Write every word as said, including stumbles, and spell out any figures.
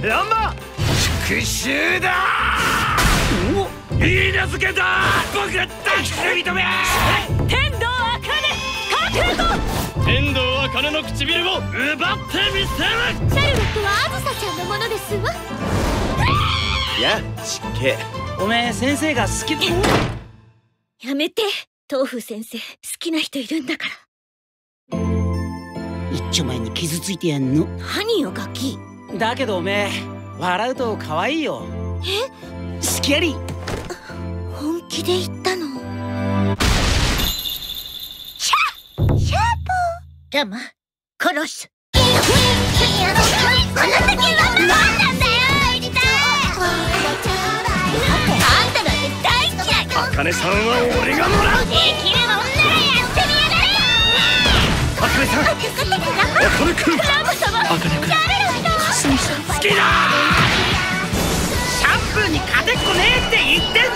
ランマ復讐だ。いいなずけだ。僕が大好きな認め。 天童茜覚悟。 天童茜の唇を奪ってみせる。 シャルロットはあずさちゃんのものですわ。 やちっけ。おめえ先生が好き。 やめて。豆腐先生好きな人いるんだから。 一丁前に傷ついてやんの。 何よガキ。 だけどおめえ笑うと可愛いよ。 え、 好きやり。 本気で言ったの。シャシャープラマ殺す。あなた系は何なんだよ。あんたなんて大好きだよ。 茜さんは俺がもらう。 できるもんならやってみやがれよ。 茜さん、茜くん、 ラム様、 茜くん、 かすみさん好きだ。シャンプーに勝てっこねえって言ってん